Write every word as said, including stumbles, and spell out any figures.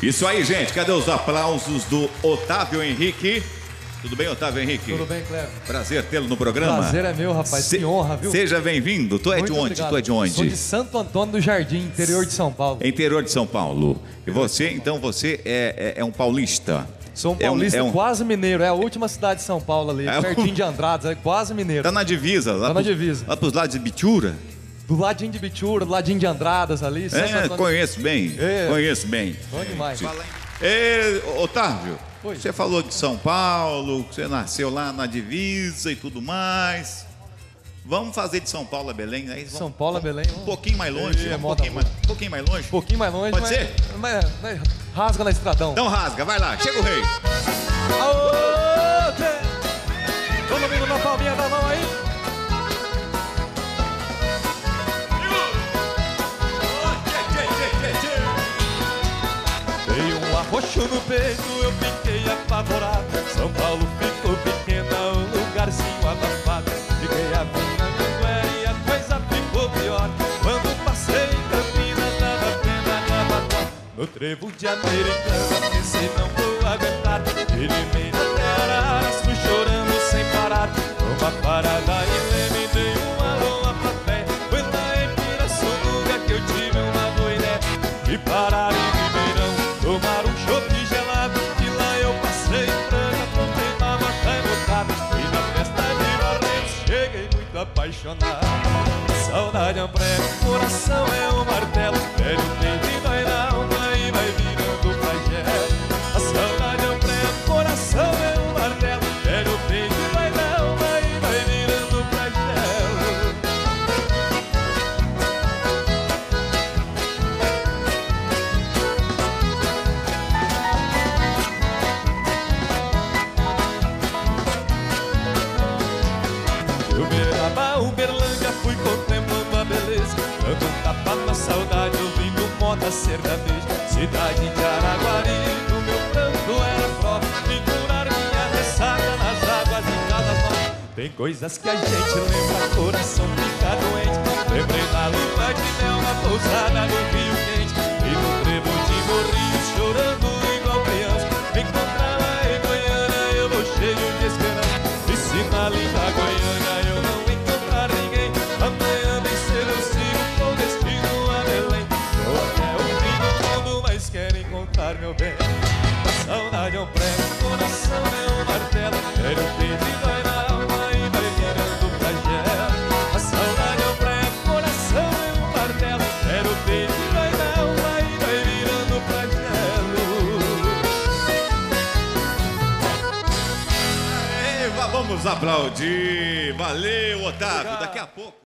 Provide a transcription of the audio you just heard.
Isso aí, gente. Cadê os aplausos do Otávio Henrique? Tudo bem, Otávio Henrique? Tudo bem, Cleber? Prazer tê-lo no programa. Prazer é meu, rapaz. Se... Que honra, viu? Seja bem-vindo. Tu é Muito de onde? obrigado. Tu é de onde? Sou de Santo Antônio do Jardim, interior de São Paulo. Interior de São Paulo. E você, então, você é, é, é um paulista? Sou um paulista é um, é um... quase mineiro. É a última cidade de São Paulo ali, é pertinho um... de Andradas, é quase mineiro. Tá na divisa. Lá tá pros, na divisa. Lá pros lados de Bitura? Do ladinho de Bitura, do ladinho de Andradas ali. É, conheço bem. É. Conheço bem. Bom demais. É, Otávio, Oi. Você falou de São Paulo, que você nasceu lá na divisa e tudo mais. Vamos fazer de São Paulo a Belém? Aí vamos, São Paulo a Belém. Um pouquinho mais longe. É, um, pouquinho mais, um pouquinho mais longe. Um pouquinho mais longe. Pode mas, ser? Mas, mas, rasga na estradão. Então rasga, vai lá. Chega o rei. Aô, tê. Todo mundo na palminha da mão aí. Dei um arroxo no peito, eu fiquei apavorado. São Paulo ficou pequena, um lugarzinho abafado. Liguei a minha mangueira e a coisa ficou pior. Quando passei em Campinas, dava pena de Abatal. No trevo de Americana, pensei não vou aguentar. Ele até Araras, fui chorando sem parar. Numa parada em Leme, dei uma alô à plateia. Foi na Ipiraçunga que eu tive uma boa ideia. E parar em Ribeirão, tomar um chope gelado. E lá eu passei em Franca, comprei uma maçã lotada. E na festa de Barretos cheguei muito apaixonado. A saudade é um prego, o coração é um martelo. Velho tem e vai na alma e vai virando flagelo. A saudade é um prego, o coração é um martelo. Velho tem e vai na alma e vai virando flagelo. Uberaba, Uberlândia, fui contemplando a beleza, dando um tapa na saudade, ouvindo moda sertaneja. Cidade de Araguari, no meu pranto era prova de curar minha ressaca nas águas de Caldas Novas. Tem coisas que a gente lembra, coração fica doente. Lembrei da lua de mel na pousada do Rio Quente, e no trevo de Morrinhos, chorando igual criança. Encontrava em Goiânia, eu vou cheio de esperança. E se na linda Goiânia eu não encontrar ninguém, amanhã bem cedo eu sigo com destino a Belém. Vou até o fim do mundo, mas quero encontrar meu bem. A saudade é um prego, o coração é um martelo. Quero peito e vai na alma e vai virando flagelo. A saudade é um prego, o coração é um martelo. Quero peito e vai na alma e vai virando flagelo. Aê, vamos aplaudir. Valeu, Otávio. Daqui a pouco.